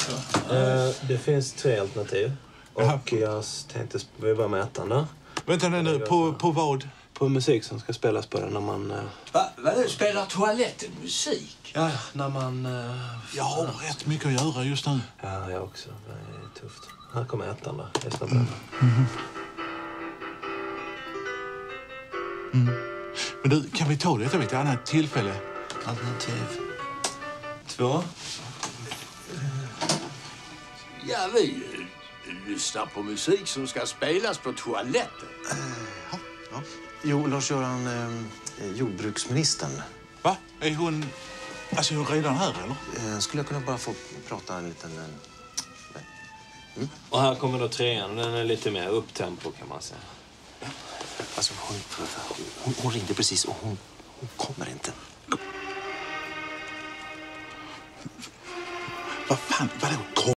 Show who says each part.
Speaker 1: Det finns 3 alternativ. Och jag tänkte vi börja med ettan där.
Speaker 2: Vänta nu, på vad?
Speaker 1: På musik som ska spelas på den när man...
Speaker 3: Vad spelar toaletten musik?
Speaker 1: Ja, när man...
Speaker 2: Jag har rätt mycket att göra just nu.
Speaker 1: Ja, jag också. Det är tufft. Här kommer ettan då. Lyssna på
Speaker 2: Men du, kan vi ta detta vid ett annat tillfälle?
Speaker 1: Alternativ 2.
Speaker 3: Ja, vi lyssnar på musik som ska spelas på toaletten.
Speaker 4: Ja. Jo, Lars-Göran, jordbruksministern.
Speaker 2: Va? Är hon... Alltså, är hon redan här, eller?
Speaker 4: Skulle jag kunna bara få prata en liten...
Speaker 1: Och här kommer då 3:an. Den är lite mer upptempo kan man säga.
Speaker 4: Alltså, hon ringde precis och hon kommer inte.
Speaker 2: Vad fan? Vadå?